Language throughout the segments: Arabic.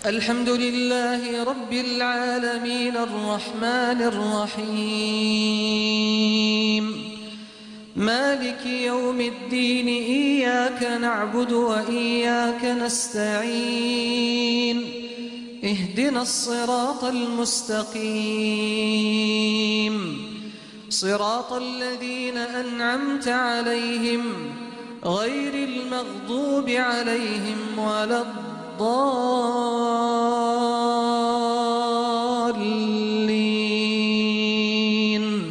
الحمد لله رب العالمين الرحمن الرحيم مالك يوم الدين إياك نعبد وإياك نستعين اهدنا الصراط المستقيم صراط الذين أنعمت عليهم غير المغضوب عليهم ولا الضالين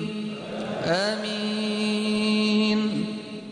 آمين.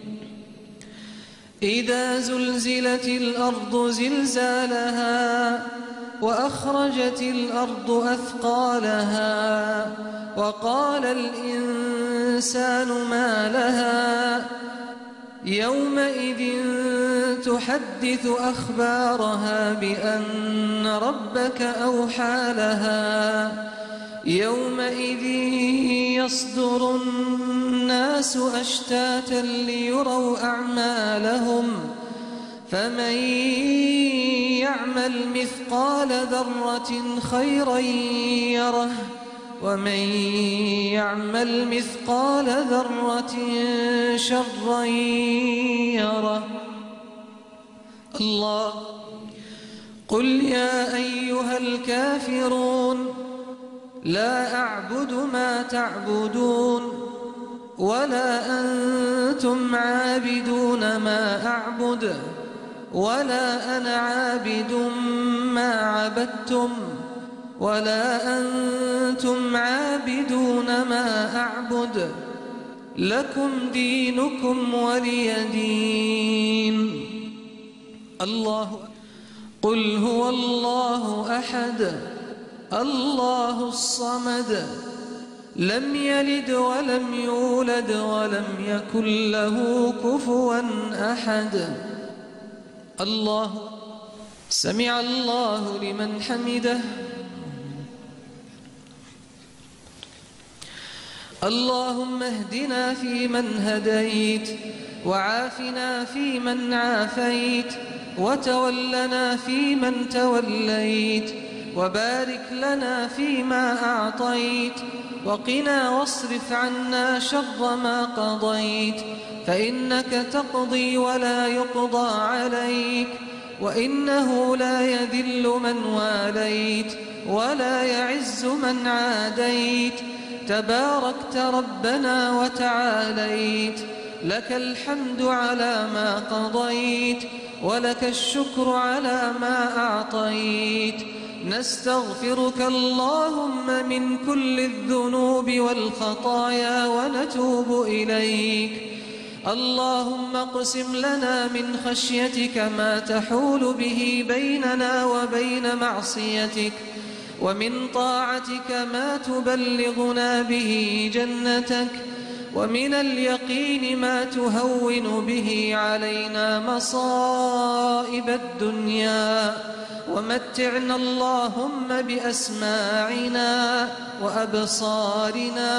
إذا زلزلت الأرض زلزالها وأخرجت الأرض أثقالها وقال الإنسان ما لها يومئذ تحدث أخبارها بأن ربك أوحى لها يومئذ يصدر الناس أشتاتا ليروا أعمالهم فمن يعمل مثقال ذرة خيرا يره ومن يعمل مثقال ذرة شرا يره. الله قل يا أيها الكافرون لا أعبد ما تعبدون ولا أنتم عابدون ما أعبد ولا أنا عابد ما عبدتم ولا أنتم عابدون ما أعبد لكم دينكم ولي دين. الله قل هو الله أحد الله الصمد لم يلد ولم يولد ولم يكن له كفوا أحد. الله سمع الله لمن حمده. اللهم اهدنا فيمن هديت وعافنا فيمن عافيت وتولنا فيمن توليت وبارك لنا فيما أعطيت وقنا واصرف عنا شر ما قضيت فإنك تقضي ولا يقضى عليك وإنه لا يذل من واليت ولا يعز من عاديت تباركت ربنا وتعاليت لك الحمد على ما قضيت ولك الشكر على ما أعطيت. نستغفرك اللهم من كل الذنوب والخطايا ونتوب إليك. اللهم اقسم لنا من خشيتك ما تحول به بيننا وبين معصيتك ومن طاعتك ما تبلغنا به جنتك ومن اليقين ما تهون به علينا مصائب الدنيا ومتعنا اللهم بأسماعنا وأبصارنا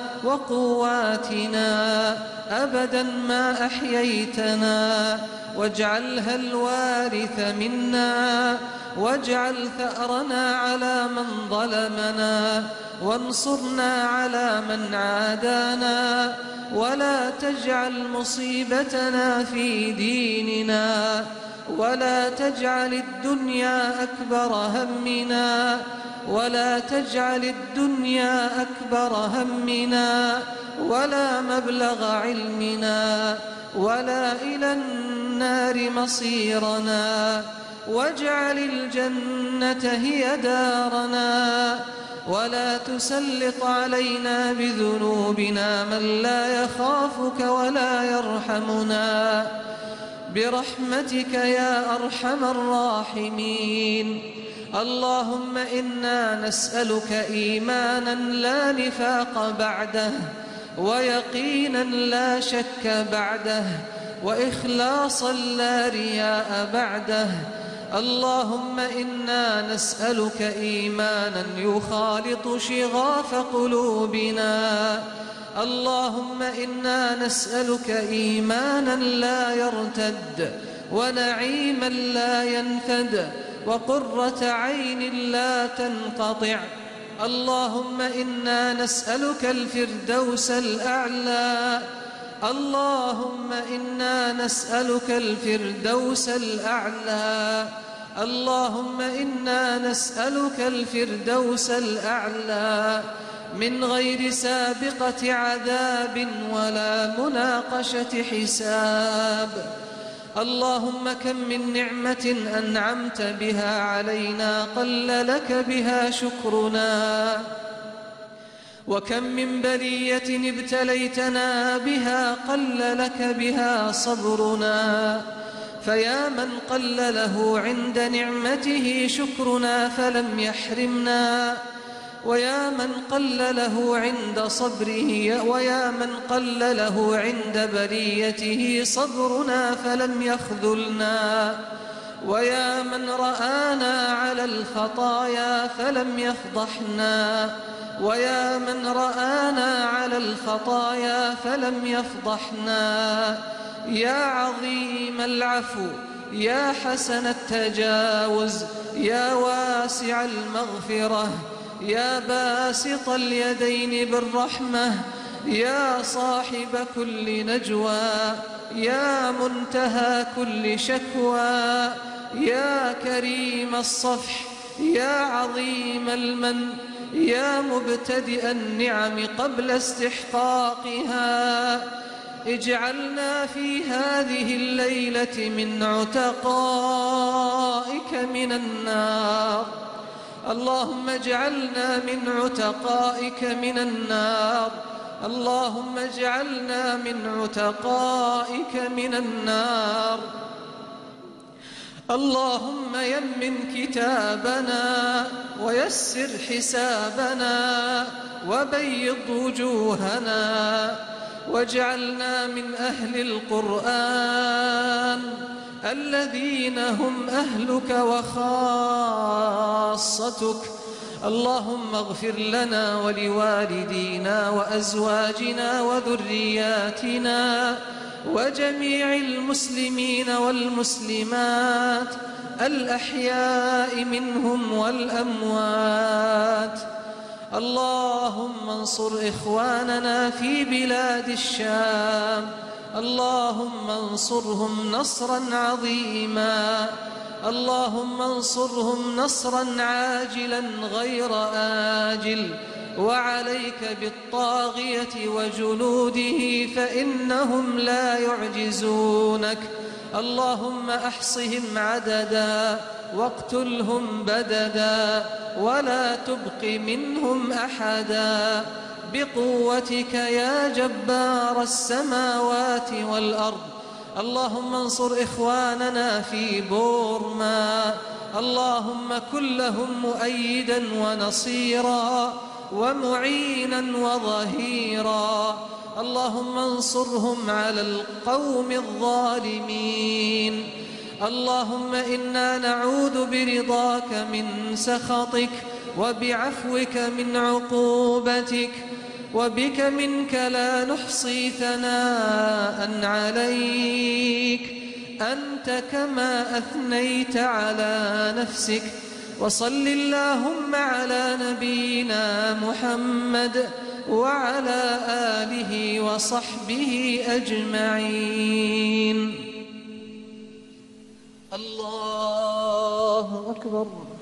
وقواتنا أبدا ما أحييتنا واجعلها الوارث منا واجعل ثأرنا على من ظلمنا وانصرنا على من عادانا ولا تجعل مصيبتنا في ديننا ولا تجعل الدنيا أكبر همنا ولا تجعل الدنيا أكبر همنا ولا مبلغ علمنا ولا إلى النار مصيرنا واجعل الجنة هي دارنا ولا تسلط علينا بذنوبنا من لا يخافك ولا يرحمنا برحمتك يا أرحم الراحمين. اللهم إنا نسألك إيمانا لا نفاق بعده ويقينا لا شك بعده وإخلاصا لا رياء بعده. اللهم إنا نسألك إيمانا يخالط شغاف قلوبنا. اللهم إنا نسألك إيمانا لا يرتد ونعيما لا ينفد وقرة عين لا تنقطع. اللهم إنا نسألك الفردوس الأعلى، اللهم إنا نسألك الفردوس الأعلى، اللهم إنا نسألك الفردوس الأعلى من غير سابقة عذاب ولا مناقشة حساب. اللهم كم من نعمة أنعمت بها علينا قل لك بها شكرنا، وكم من بلية ابتليتنا بها قل لك بها صبرنا. فيا من قل له عند نعمته شكرنا فلم يحرمنا، ويا من قل له عند صبره، ويا من قل له عند بليته صبرنا فلم يخذلنا، ويا من رآنا على الخطايا فلم يفضحنا، ويا من رآنا على الخطايا فلم يفضحنا. يا عظيم العفو، يا حسن التجاوز، يا واسع المغفرة، يا باسط اليدين بالرحمة، يا صاحب كل نجوى، يا منتهى كل شكوى، يا كريم الصفح، يا عظيم المن، يا مبتدئ النعم قبل استحقاقها، اجعلنا في هذه الليلة من عتقائك من النار. اللهم اجعلنا من عتقائك من النار، اللهم اجعلنا من عتقائك من النار. اللهم يمن كتابنا ويسر حسابنا وبيض وجوهنا، واجعلنا من أهل القرآن الذين هم أهلك وخاصتك. اللهم اغفر لنا ولوالدينا وأزواجنا وذرياتنا وجميع المسلمين والمسلمات الأحياء منهم والأموات. اللهم انصر إخواننا في بلاد الشام، اللهم انصرهم نصرا عظيما، اللهم انصرهم نصرا عاجلا غير آجل. وعليك بالطاغية وجنوده فإنهم لا يعجزونك. اللهم أحصهم عددا واقتلهم بددا ولا تبق منهم أحدا بقوتك يا جبار السماوات والأرض. اللهم انصر إخواننا في بورما، اللهم كن لهم مؤيدا ونصيرا ومعينا وظهيرا. اللهم انصرهم على القوم الظالمين. اللهم إنا نعوذ برضاك من سخطك وبعفوك من عقوبتك، وبك منك لا نحصي ثناء عليك، أنت كما أثنيت على نفسك. وصل اللهم على نبينا محمد وعلى آله وصحبه أجمعين. الله أكبر.